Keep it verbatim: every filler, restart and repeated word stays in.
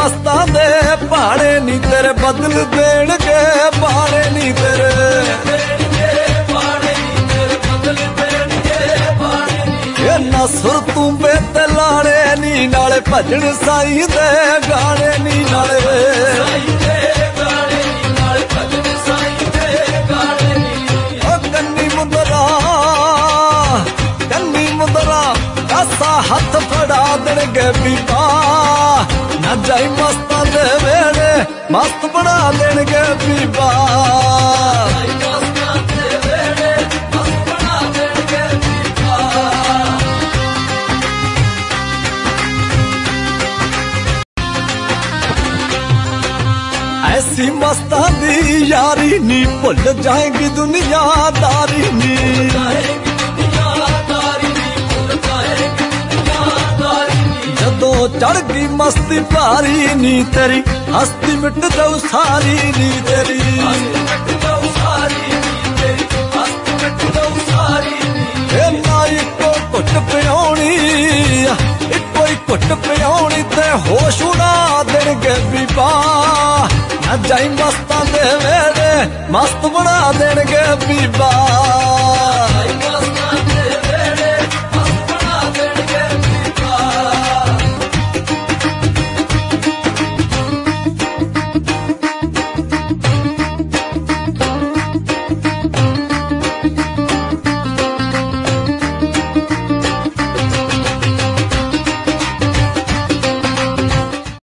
मस्तां दे भाड़े नी तेरे बदल देणगे भाड़े नी तेरे ना सुर तू बेते लाने नी नाले भजन साईं दे गाने नी नाले कन्नी मुंदरा कन्नी मुंदरा ऐसा हाथ फड़ा देणगे बीबा ना जाई मस्तां दे वेड़े मस्त बना देणगे बीबा ऐसी मस्तां दी यारी नी भुल जाएगी दुनियादारी नी जदों चढ़ गई मस्ती भारी नी तेरी हस्ती मिट जाऊ सारी नी तेरी ना इको घुट पियानी इको ही घुट पियानी ते होश उड़ा देणगे बीबा ना जाई मस्तां दे वेड़े मस्त बना देणगे बीबा।